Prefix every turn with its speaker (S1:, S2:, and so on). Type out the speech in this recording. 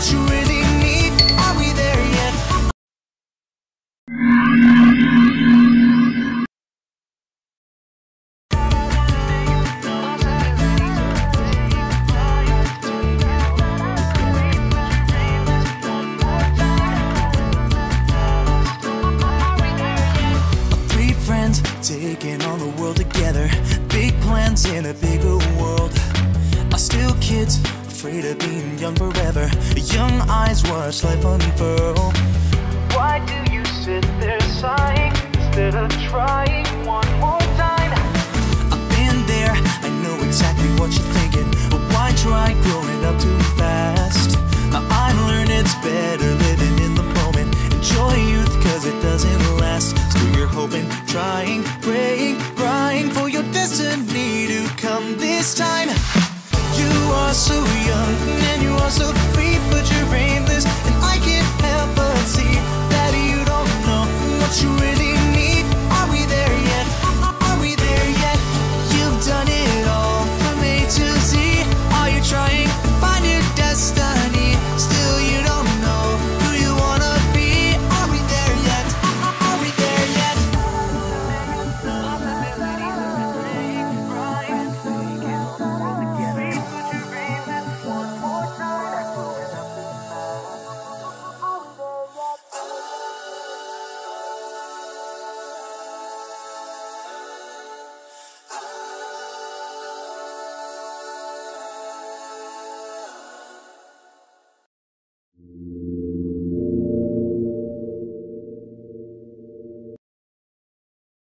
S1: you really need. Are we there yet? Three friends taking on the world together. Big plans in a bigger world. Are still kids, afraid of being young forever. Young eyes watch life unfurl. Why do you sit there sighing instead of trying one more